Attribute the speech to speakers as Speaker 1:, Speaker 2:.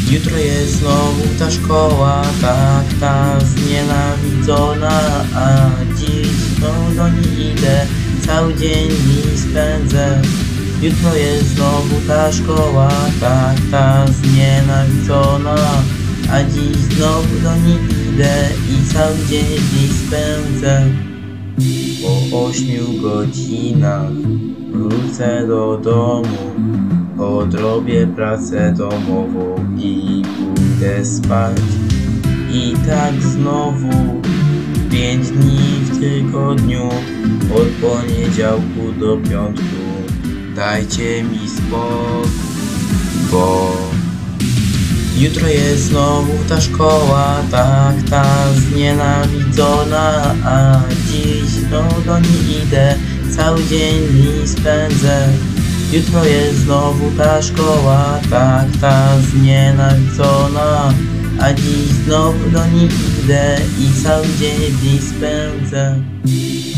Speaker 1: Jutro jest znowu ta szkoła, ta znienawidzona, a dziś znowu do niej idę, cały dzień mi spędzę. Jutro jest znowu ta szkoła, ta znienawidzona, a dziś znowu do niej idę i cały dzień w niej spędzę. Po 8 godzinach wrócę do domu, odrobię pracę domową i pójdę spać. I tak znowu 5 dni w tygodniu, od poniedziałku do piątku. Dajcie mi spokój, bo jutro jest znowu ta szkoła, ta znienawidzona, a dziś znowu do niej idę, cały dzień mi spędzę. Jutro jest znowu ta szkoła, ta znienawidzona, a dziś znowu do niej idę i cały dzień w niej spędzę.